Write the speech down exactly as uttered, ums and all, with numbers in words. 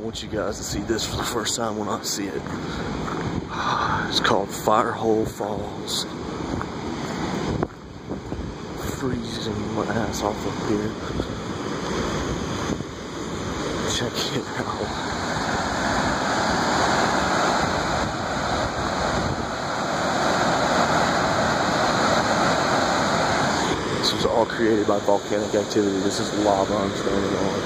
want you guys to see this for the first time when I see it. It's called Firehole Falls. Freezing my ass off up here. Check it out. This was all created by volcanic activity. This is lava I'm standing on.